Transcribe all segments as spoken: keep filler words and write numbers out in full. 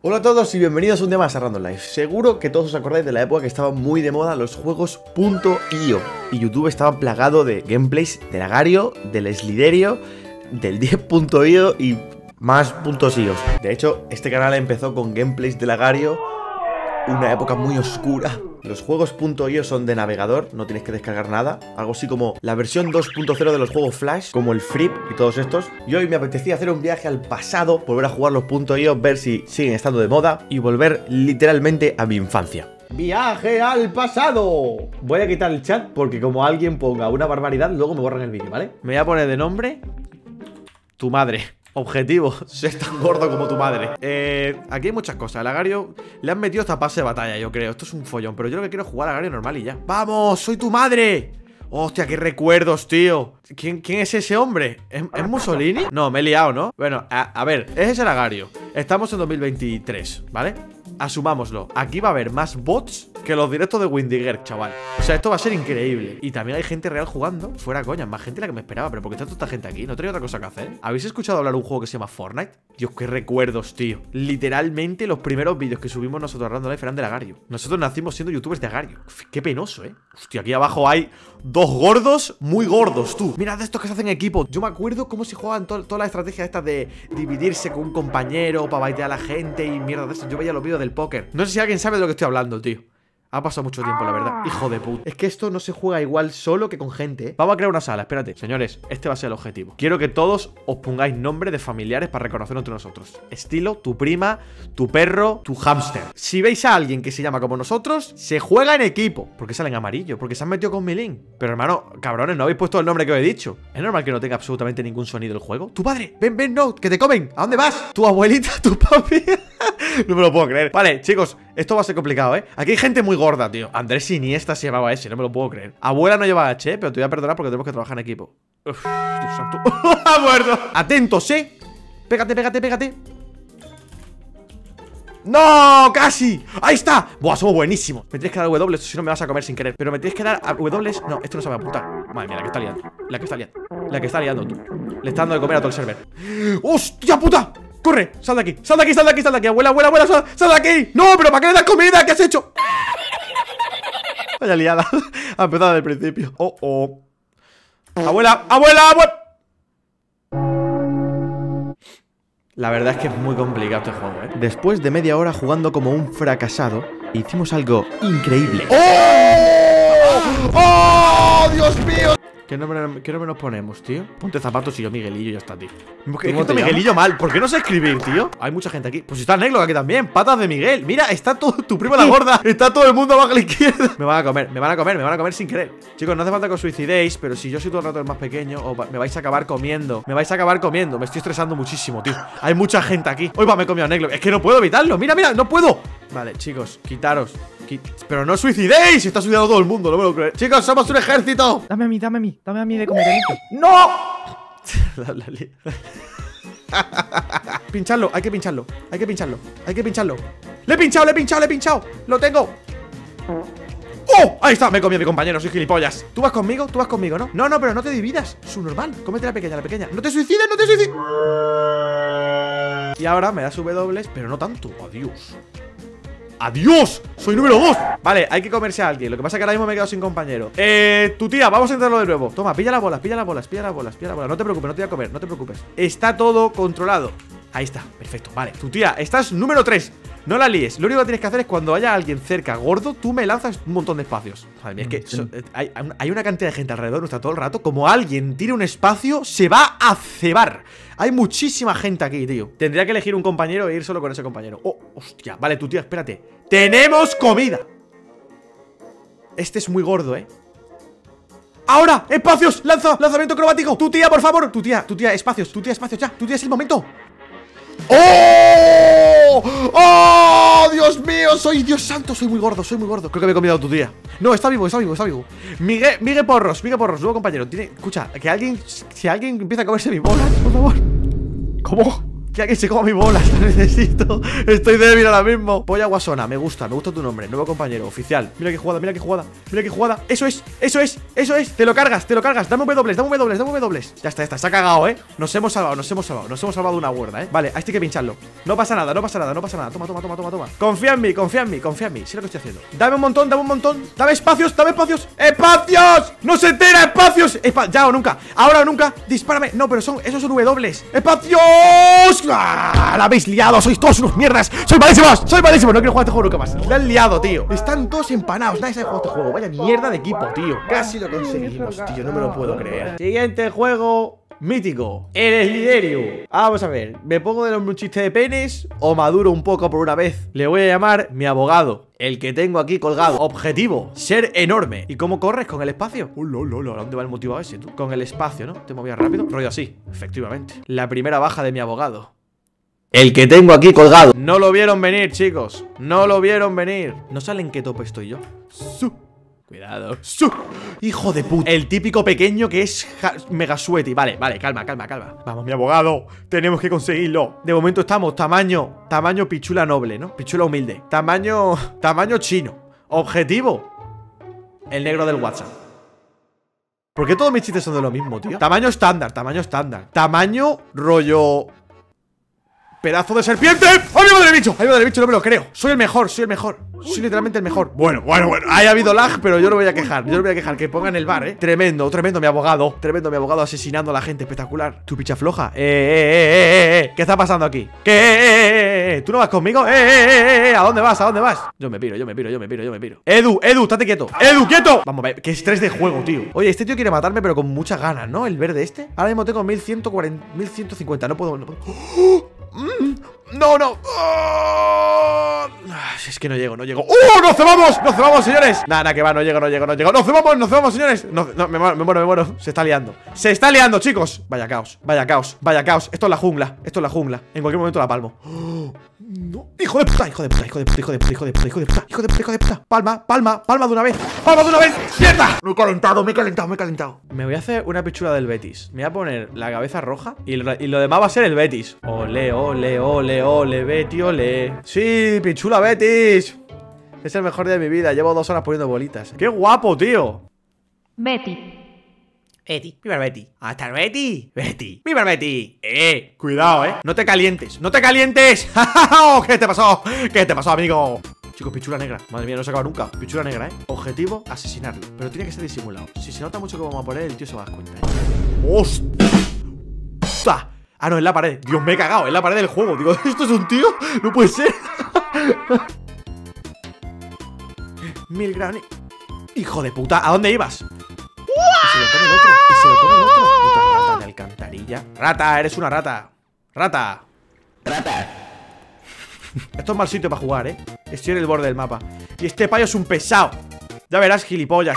Hola a todos y bienvenidos un día más a Random Life. Seguro que todos os acordáis de la época que estaban muy de moda los juegos .io y YouTube estaba plagado de gameplays del Agario, del Sliderio, del diez punto io y más .ios. De hecho, este canal empezó con gameplays del Agario, una época muy oscura. Los juegos .io son de navegador, no tienes que descargar nada. Algo así como la versión dos punto cero de los juegos Flash, como el Frip y todos estos. Y hoy me apetecía hacer un viaje al pasado, volver a jugar los .io, ver si siguen estando de moda y volver literalmente a mi infancia. ¡Viaje al pasado! Voy a quitar el chat porque como alguien ponga una barbaridad, luego me borran el vídeo, ¿vale? Me voy a poner de nombre tu madre. Objetivo, ser tan gordo como tu madre. Eh, aquí hay muchas cosas. El Agario le han metido esta pase de batalla, yo creo. Esto es un follón, pero yo lo que quiero es jugar a Agario normal y ya. ¡Vamos! ¡Soy tu madre! ¡Hostia, qué recuerdos, tío! ¿Quién, quién es ese hombre? ¿Es, ¿Es Mussolini? No, me he liado, ¿no? Bueno, a, a ver, ese es el Agario. Estamos en dos mil veintitrés, ¿vale? Asumámoslo. Aquí va a haber más bots que los directos de Windiger, chaval. O sea, esto va a ser increíble. Y también hay gente real jugando. Fuera coña, más gente de la que me esperaba. Pero ¿por qué está toda esta gente aquí? ¿No tenía otra cosa que hacer? ¿Habéis escuchado hablar de un juego que se llama Fortnite? Dios, qué recuerdos, tío. Literalmente los primeros vídeos que subimos nosotros a Random Life eran del Agario. Nosotros nacimos siendo youtubers de Agario. Uf, qué penoso, ¿eh? Hostia, aquí abajo hay dos gordos, muy gordos, tú. Mirad de estos que se hacen equipo. Yo me acuerdo cómo se jugaban to todas las estrategias estas de dividirse con un compañero para baitear a la gente y mierda de eso. Yo veía los vídeos del póker. No sé si alguien sabe de lo que estoy hablando, tío. Ha pasado mucho tiempo, la verdad. Hijo de puta. Es que esto no se juega igual solo que con gente, ¿eh? Vamos a crear una sala, espérate. Señores, este va a ser el objetivo. Quiero que todos os pongáis nombre de familiares para reconocernos entre nosotros. Estilo, tu prima, tu perro, tu hámster. Si veis a alguien que se llama como nosotros, se juega en equipo. ¿Por qué sale en amarillo? Porque se han metido con mi link. Pero hermano, cabrones, no habéis puesto el nombre que os he dicho. ¿Es normal que no tenga absolutamente ningún sonido el juego? ¡Tu padre! ¡Ven, ven, no! ¡Que te comen! ¿A dónde vas? ¿Tu abuelita? ¿Tu papi? No me lo puedo creer. Vale, chicos, esto va a ser complicado, ¿eh? Aquí hay gente muy gorda, tío. Andrés Iniesta se llamaba ese, no me lo puedo creer. Abuela no lleva H, ¿eh? Pero te voy a perdonar porque tenemos que trabajar en equipo. Uf, Dios santo. ¡Ha muerto! Atentos, ¿eh? Pégate, pégate, pégate. ¡No! ¡Casi! ¡Ahí está! ¡Buah, somos buenísimos! Me tienes que dar W, si no me vas a comer sin querer. Pero me tienes que dar a W. No, esto no se va a apuntar. Madre mía, la que está liando. La que está liando. La que está liando, tú. Le está dando de comer a todo el server. ¡Hostia puta! ¡Corre! ¡Sal de aquí! ¡Sal de aquí! ¡Sal de aquí! ¡Sal de aquí! ¡Abuela, abuela, abuela! ¡Sal, sal de aquí! ¡No! ¡Pero para qué le das comida! ¿Qué has hecho? Vaya liada. Ha empezado desde el principio. Oh, oh. ¡Abuela! ¡Abuela! ¡Abuela! La verdad es que es muy complicado este juego, ¿eh? Después de media hora jugando como un fracasado, hicimos algo increíble. ¡Oh! ¡Oh! ¡Dios mío! ¿Qué nombre, ¿Qué nombre nos ponemos, tío? Ponte zapatos y yo Miguelillo y ya está, tío. ¿Qué te Miguelillo mal? ¿Por qué no sé escribir, tío? Hay mucha gente aquí. Pues está Neglo aquí también. Patas de Miguel. Mira, está todo tu primo la gorda. Está todo el mundo abajo a la izquierda. Me van a comer, me van a comer, me van a comer sin querer. Chicos, no hace falta que os suicidéis, pero si yo soy todo el rato el más pequeño, o me vais a acabar comiendo. Me vais a acabar comiendo. Me estoy estresando muchísimo, tío. Hay mucha gente aquí. Hoy va, me he comido a Neglo. Es que no puedo evitarlo. Mira, mira, no puedo. Vale, chicos, quitaros. Pero no suicidéis. Está suicidando todo el mundo, no me lo creo. Chicos, somos un ejército. Dame a mí, dame a mí, dame a mí de comer. ¡No! Pincharlo, hay que pincharlo. Hay que pincharlo, hay que pincharlo. ¡Le he pinchado, le he pinchado, le he pinchado! ¡Lo tengo! ¡Oh! Ahí está, me he comido a mi compañero, soy gilipollas. ¿Tú vas conmigo? ¿Tú vas conmigo, no? No, no, pero no te dividas. Subnormal, cómete la pequeña, la pequeña. ¡No te suicides, no te suicides! Y ahora me das W, pero no tanto. Adiós. ¡Adiós! ¡Soy número dos! Vale, hay que comerse a alguien. Lo que pasa es que ahora mismo me he quedado sin compañero. Eh, tu tía, vamos a intentarlo de nuevo. Toma, pilla las bolas, pilla las bolas, pilla las bolas, pilla las bolas. No te preocupes, no te voy a comer, no te preocupes. Está todo controlado. Ahí está, perfecto, vale. Tu tía, estás número tres. No la líes. Lo único que tienes que hacer es cuando haya alguien cerca gordo, tú me lanzas un montón de espacios. Madre mía, es que so, hay, hay una cantidad de gente alrededor nuestra todo el rato. Como alguien tire un espacio, se va a cebar. Hay muchísima gente aquí, tío. Tendría que elegir un compañero e ir solo con ese compañero. Oh, hostia, vale, tu tía, espérate. ¡Tenemos comida! Este es muy gordo, ¿eh? ¡Ahora! ¡Espacios! ¡Lanza! ¡Lanzamiento acrobático! ¡Tu tía, por favor! ¡Tu tía! ¡Tu tía! ¡Espacios! ¡Tu tía! ¡Espacios! ¡Ya! ¡Tu tía es el momento! ¡Oh! ¡Oh! ¡Dios mío! Soy Dios santo, soy muy gordo, soy muy gordo. Creo que me he comido a tu tía. No, está vivo, está vivo, está vivo. Miguel, Miguel Porros, Miguel Porros, nuevo compañero. Tiene, escucha, que alguien, si alguien empieza a comerse mi bola, por favor. ¿Cómo? Que alguien se coma mi bola. Necesito. Estoy débil ahora mismo. Polla guasona. Me gusta. Me gusta tu nombre. Nuevo compañero. Oficial. Mira qué jugada. Mira qué jugada. Mira qué jugada. Eso es. Eso es. Eso es. Te lo cargas. Te lo cargas. Dame un W. Dame un W. Dame un W. Ya está. Ya está. Se ha cagado, eh. Nos hemos salvado. Nos hemos salvado. Nos hemos salvado de una huerda, eh. Vale. A este hay que pincharlo. No pasa nada. No pasa nada. No pasa nada. Toma, toma, toma, toma, toma. Confía en mí. Confía en mí. Confía en mí. Sé lo que estoy haciendo. Dame un montón. Dame un montón. Dame espacios. Dame espacios. ¡Espacios! ¡No se entera! ¡Espacios! Espa ya o nunca. Ahora o nunca. Dispárame. No, pero son. Esos son W. ¡Espacios! ¡Ah! La habéis liado. Sois todos unos mierdas. ¡Soy malísimos! ¡Soy malísimos! No quiero jugar este juego nunca más. La han liado, tío. Están todos empanados. Nadie sabe jugar este juego. Vaya mierda de equipo, tío. Casi lo conseguimos, tío. No me lo puedo creer. Siguiente juego. Mítico, el Sliderio. Vamos a ver, ¿me pongo de nombre un chiste de penes o maduro un poco por una vez? Le voy a llamar mi abogado, el que tengo aquí colgado. Objetivo, ser enorme. ¿Y cómo corres? ¿Con el espacio? Oh, lo, lo, lo. ¿A dónde va el motivo ese, tú? Con el espacio, ¿no? ¿Te movías rápido? Rollo así, efectivamente. La primera baja de mi abogado, el que tengo aquí colgado. No lo vieron venir, chicos. No lo vieron venir. ¿No saben en qué tope estoy yo? Su. Cuidado. ¡Su! Hijo de puta. El típico pequeño que es mega sweaty. Vale, vale, calma, calma, calma. Vamos, mi abogado. Tenemos que conseguirlo. De momento estamos tamaño, tamaño pichula noble, ¿no? Pichula humilde. Tamaño, tamaño chino. Objetivo, el negro del WhatsApp. ¿Por qué todos mis chistes son de lo mismo, tío? Tamaño estándar, tamaño estándar. Tamaño rollo... pedazo de serpiente. ¡Ay, mi madre de bicho! ¡Ay, mi madre de bicho! No me lo creo. Soy el mejor, soy el mejor. Soy literalmente el mejor. Bueno, bueno, bueno. Haya habido lag, pero yo no voy a quejar. Yo no voy a quejar. Que pongan el bar, ¿eh? Tremendo, tremendo mi abogado. Tremendo mi abogado asesinando a la gente. Espectacular. Tu picha floja. Eh, eh, eh, eh, eh. ¿Qué está pasando aquí? ¿Qué? Eh, eh, eh, eh. ¿Tú no vas conmigo? Eh, eh, eh, eh. ¿A dónde vas? ¿A dónde vas? Yo me piro, yo me piro, yo me piro, yo me piro. Edu, Edu, estate quieto. Edu, quieto. Vamos a ver. Qué estrés de juego, tío. Oye, este tío quiere matarme, pero con muchas ganas, ¿no? El verde este. Ahora mismo tengo mil ciento cuarenta, mil ciento cincuenta. No puedo, no puedo. ¡Oh! Mm, no, no. Oh, es que no llego, no llego. ¡Oh! ¡Nos cebamos! ¡Nos cebamos, señores! Nada, nada, que va, no llego, no llego, no llego. ¡Nos cebamos! ¡Nos cebamos, señores! No, no, me muero, me muero, me muero. Se está liando. Se está liando, chicos. Vaya caos, vaya caos, vaya caos. Esto es la jungla, esto es la jungla. En cualquier momento la palmo. Oh, no. Hijo de puta, hijo de puta, hijo de puta, hijo de puta, hijo de puta, hijo de puta, hijo de puta, hijo de puta. Palma, palma, palma de una vez. Palma de una vez. ¡Mierda! Me he calentado, me he calentado, me he calentado. Me voy a hacer una pichula del Betis. Me voy a poner la cabeza roja y lo, y lo demás va a ser el Betis. Ole, ole, ole, ole, Betty, ole. Sí, pichula Betis. Es el mejor día de mi vida. Llevo dos horas poniendo bolitas. ¡Qué guapo, tío! Betty. Betty, viva Betty. Hasta Betty. Betty, viva Betty. Eh, cuidado, eh. No te calientes, no te calientes. ¿Qué te pasó? ¿Qué te pasó, amigo? Chicos, pichula negra. Madre mía, no se acaba nunca. Pichula negra, eh. Objetivo, asesinarlo. Pero tiene que ser disimulado. Si se nota mucho que vamos a poner, el tío se va a dar cuenta, eh. ¡Hostia! Ah, no, en la pared. Dios, me he cagado. En la pared del juego. Digo, ¿esto es un tío? No puede ser. Mil granes. Hijo de puta, ¿a dónde ibas? Y se lo come el otro. Y se lo come el otro. Puta rata de alcantarilla. Rata, eres una rata. Rata. Rata. Esto es mal sitio para jugar, eh. Estoy en el borde del mapa. Y este payo es un pesado. Ya verás, gilipollas.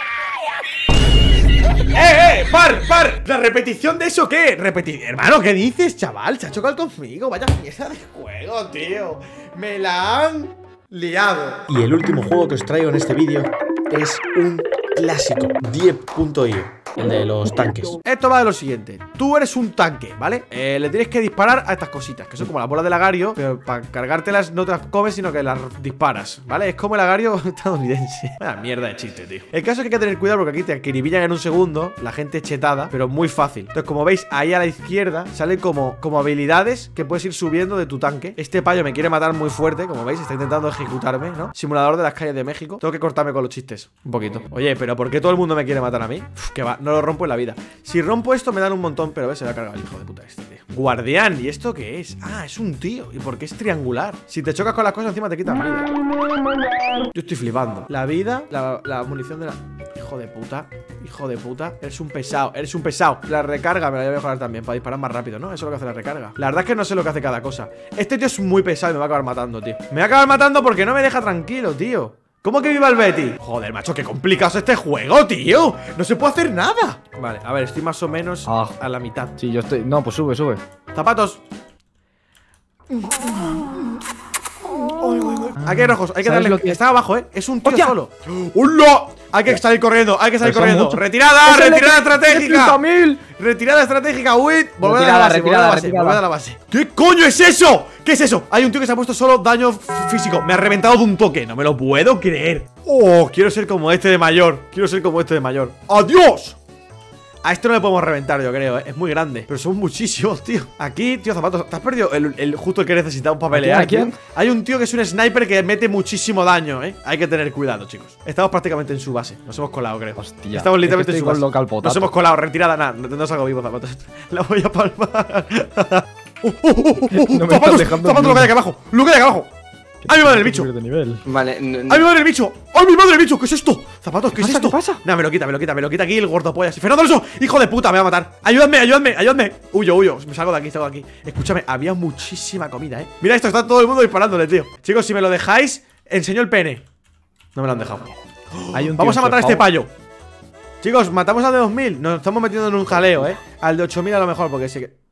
¡Eh, eh! ¡Par, par! ¿La repetición de eso qué? Repeti... Hermano, ¿qué dices, chaval? Se ha chocado conmigo. Vaya pieza de juego, tío. Me la han liado. Y el último juego que os traigo en este vídeo es un clásico, diez punto i o. El de los tanques. Esto va de lo siguiente. Tú eres un tanque, ¿vale? Eh, le tienes que disparar a estas cositas, que son como las bolas del agario, pero para cargártelas no te las comes, sino que las disparas, ¿vale? Es como el agario estadounidense. Vaya mierda de chiste, tío. El caso es que hay que tener cuidado porque aquí te acribillan en un segundo. La gente es chetada, pero muy fácil. Entonces, como veis, ahí a la izquierda salen como, como habilidades que puedes ir subiendo de tu tanque. Este payo me quiere matar muy fuerte, como veis, está intentando ejecutarme, ¿no? Simulador de las calles de México. Tengo que cortarme con los chistes, un poquito. Oye, pero ¿por qué todo el mundo me quiere matar a mí? Uf, que va, no lo rompo en la vida. Si rompo esto me dan un montón, pero ves, se va a cargar el hijo de puta este, tío. Guardián, ¿y esto qué es? Ah, es un tío. ¿Y por qué es triangular? Si te chocas con las cosas encima te quitan vida. Yo estoy flipando. La vida, la, la munición de la... Hijo de puta, hijo de puta. Eres un pesado, eres un pesado. La recarga me la voy a mejorar también para disparar más rápido, ¿no? Eso es lo que hace la recarga. La verdad es que no sé lo que hace cada cosa. Este tío es muy pesado y me va a acabar matando, tío. Me va a acabar matando porque no me deja tranquilo, tío. ¿Cómo que viva el Betty? Joder, macho, qué complicado es este juego, tío. No se puede hacer nada. Vale, a ver, estoy más o menos ah. a la mitad. Sí, yo estoy... No, pues sube, sube. Zapatos. Aquí hay rojos, hay que darle... Que... Está abajo, ¿eh? Es un tío ¡Hostia! Solo. ¡Hola! Hay que salir corriendo, hay que salir Pero son corriendo. muchos. ¡Retirada! ¡Es el de ¡Retirada treinta estratégica! mil! ¡Retirada estratégica! ¡Wait! ¡Volved a la Retirada, base! ¡Volved a la retirada, base! retirada. ¡Volved a la base! ¿Qué coño es eso? ¿Qué es eso? Hay un tío que se ha puesto solo daño físico. Me ha reventado de un toque. No me lo puedo creer. ¡Oh! Quiero ser como este de mayor. Quiero ser como este de mayor. ¡Adiós! A esto no le podemos reventar, yo creo, ¿eh? Es muy grande. Pero son muchísimos, tío. Aquí, tío, Zapatos, ¿te has perdido el, el justo el que necesitamos para pelear? ¿A quién? Tío? Hay un tío que es un sniper que mete muchísimo daño, ¿eh? Hay que tener cuidado, chicos. Estamos prácticamente en su base. Nos hemos colado, creo. Hostia. Estamos literalmente es que en su estoy con base. local potato. Nos hemos colado. Retirada, nada. No, no salgo vivo, Zapatos. La voy a palmar. ¡Oh, oh, oh, oh, oh! No me ¡Zapatos! estás dejando ¡Zapatos, lo que hay ni aquí abajo! ¡Lo que hay aquí abajo! ¡Ay, mi madre el bicho! De nivel. Vale, ¡Ay, mi madre el bicho! ¡Ay, mi madre el bicho! ¿Qué es esto? Zapatos, ¿qué, es pasa? esto? ¿Qué pasa? Nah, me lo quita, me lo quita, me lo quita aquí el gordopollas. ¡Fernando Alonso! ¡Hijo de puta! Me va a matar. ¡Ayúdame, ayúdame, ayúdame! Huyo, huyo. Me salgo de aquí, salgo de aquí. Escúchame, había muchísima comida, ¿eh? Mira esto, está todo el mundo disparándole, tío. Chicos, si me lo dejáis, enseño el pene. No me lo han dejado. Hay un Vamos tío a matar a este encerrado. payo. Chicos, matamos al de dos mil. Nos estamos metiendo en un jaleo, ¿eh? Al de ocho mil a lo mejor, porque sé que...